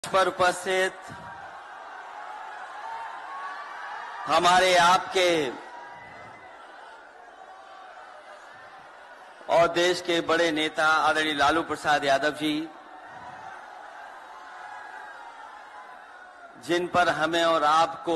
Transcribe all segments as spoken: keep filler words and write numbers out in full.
पर उपस्थित हमारे आपके और देश के बड़े नेता आदरणीय लालू प्रसाद यादव जी, जिन पर हमें और आपको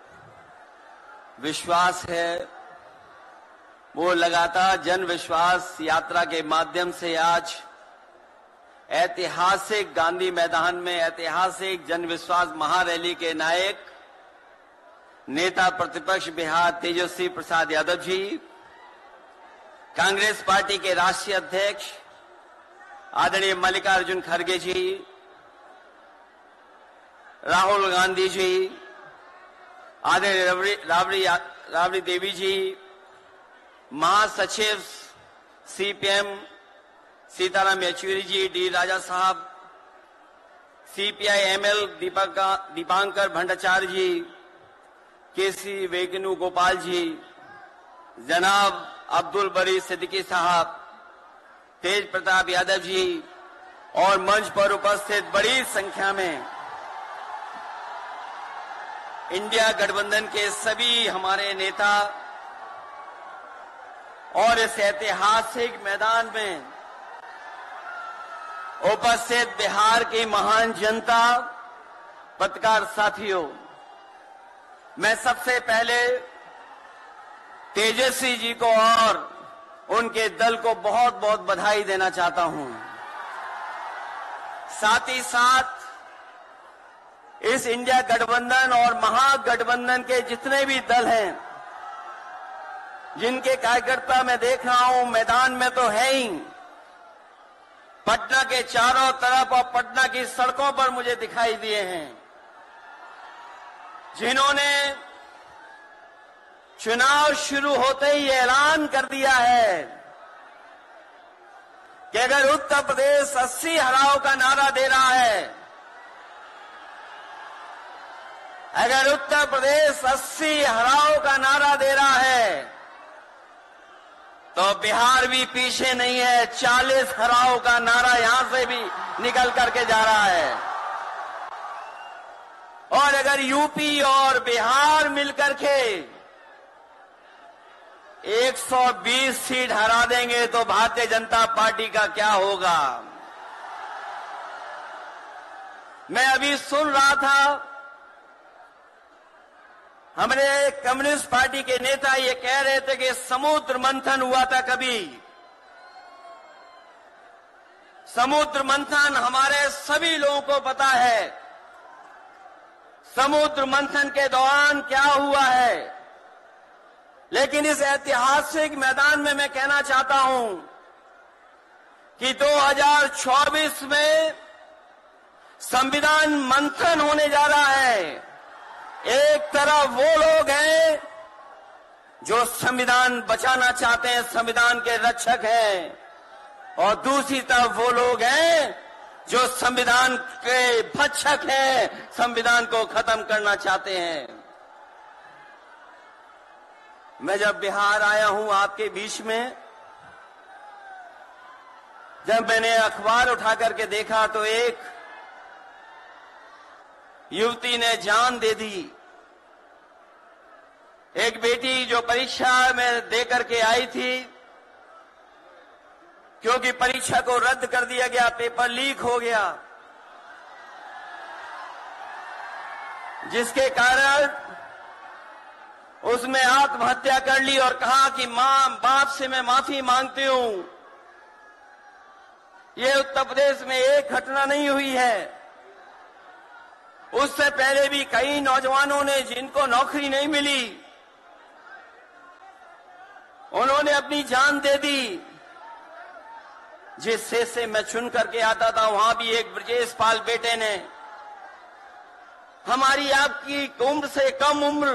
विश्वास है, वो लगातार जन विश्वास यात्रा के माध्यम से आज ऐतिहासिक गांधी मैदान में ऐतिहासिक जन विश्वास महारैली के नायक नेता प्रतिपक्ष बिहार तेजस्वी प्रसाद यादव जी, कांग्रेस पार्टी के राष्ट्रीय अध्यक्ष आदरणीय मल्लिकार्जुन खड़गे जी, राहुल गांधी जी, आदरणीय राबड़ी राबड़ी राबड़ी देवी जी, महासचिव सीपीएम सीताराम येचुरी जी, डी राजा साहब, CPI ML Deepak Dipankar Bhattacharya ji, K C Venugopal ji, जनाब अब्दुल बरी सिद्दीकी साहब, तेज प्रताप यादव जी और मंच पर उपस्थित बड़ी संख्या में इंडिया गठबंधन के सभी हमारे नेता और इस ऐतिहासिक मैदान में उपस्थित बिहार की महान जनता, पत्रकार साथियों, मैं सबसे पहले तेजस्वी जी को और उनके दल को बहुत बहुत बधाई देना चाहता हूं। साथ ही साथ इस इंडिया गठबंधन और महागठबंधन के जितने भी दल हैं, जिनके कार्यकर्ता मैं देख रहा हूं मैदान में तो है ही, पटना के चारों तरफ और पटना की सड़कों पर मुझे दिखाई दिए हैं, जिन्होंने चुनाव शुरू होते ही ऐलान कर दिया है कि अगर उत्तर प्रदेश अस्सी हराओ का नारा दे रहा है, अगर उत्तर प्रदेश अस्सी हराओ का नारा दे रहा है तो बिहार भी पीछे नहीं है, चालीस हराओ का नारा यहां से भी निकल करके जा रहा है। और अगर यूपी और बिहार मिलकर के एक सौ बीस सीट हरा देंगे तो भारतीय जनता पार्टी का क्या होगा। मैं अभी सुन रहा था, हमारे कम्युनिस्ट पार्टी के नेता ये कह रहे थे कि समुद्र मंथन हुआ था कभी। समुद्र मंथन हमारे सभी लोगों को पता है, समुद्र मंथन के दौरान क्या हुआ है। लेकिन इस ऐतिहासिक मैदान में मैं कहना चाहता हूं कि दो हज़ार चौबीस में संविधान मंथन होने जा रहा है। एक तरफ वो लोग हैं जो संविधान बचाना चाहते हैं, संविधान के रक्षक हैं, और दूसरी तरफ वो लोग हैं जो संविधान के भक्षक हैं, संविधान को खत्म करना चाहते हैं। मैं जब बिहार आया हूं आपके बीच में, जब मैंने अखबार उठा करके देखा तो एक युवती ने जान दे दी। एक बेटी जो परीक्षा में दे करके आई थी, क्योंकि परीक्षा को रद्द कर दिया गया, पेपर लीक हो गया, जिसके कारण उसने आत्महत्या कर ली और कहा कि मां बाप से मैं माफी मांगती हूं। ये उत्तर प्रदेश में एक घटना नहीं हुई है, उससे पहले भी कई नौजवानों ने, जिनको नौकरी नहीं मिली, उन्होंने अपनी जान दे दी। जिस से मैं चुन करके आता था, वहां भी एक ब्रजेश पाल बेटे ने, हमारी आपकी उम्र से कम उम्र,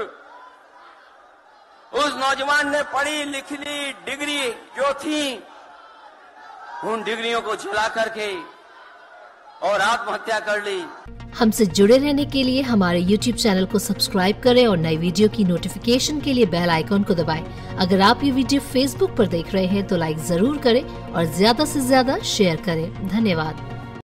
उस नौजवान ने पढ़ी लिखी डिग्री जो थी, उन डिग्रियों को जला करके और आत्महत्या कर ली। हमसे जुड़े रहने के लिए हमारे यूट्यूब चैनल को सब्सक्राइब करें और नई वीडियो की नोटिफिकेशन के लिए बेल आइकॉन को दबाएं। अगर आप ये वीडियो फेसबुक पर देख रहे हैं तो लाइक जरूर करें और ज्यादा से ज्यादा शेयर करें। धन्यवाद।